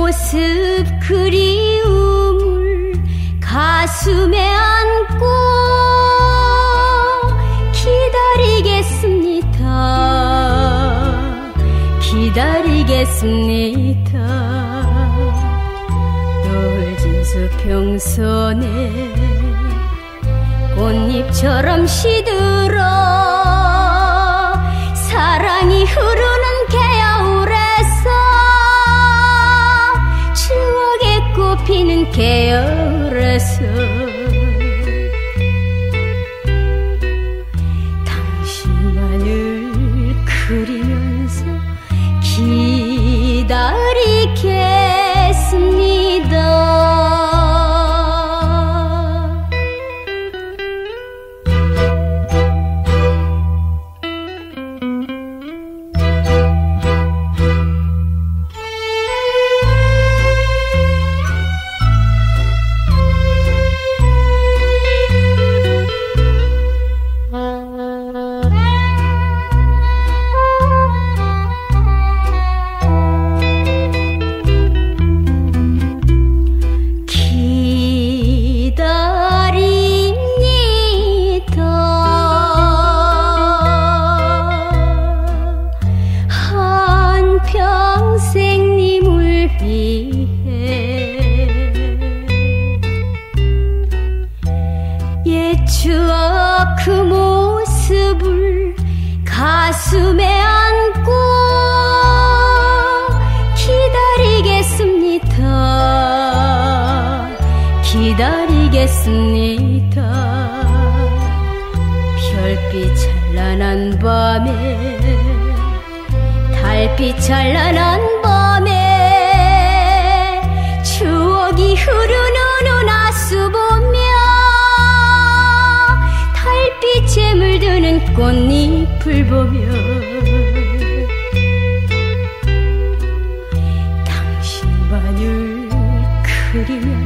모습 그리움을 가슴에 안고 기다리겠습니다. 노을진 수평선에 꽃잎처럼 시들어 사랑이 흐르는 개울에서 추억의 꽃 피는 계열에서 당신만을 그리면서 기다리겠습니다. 추억 그 모습을 가슴에 안고 기다리겠습니다. 별빛 찬란한 밤에 달빛 찬란한 밤에 추억이 흐르는 은하수 보며 달빛에 물드는 꽃잎을 보며 당신만을 그리며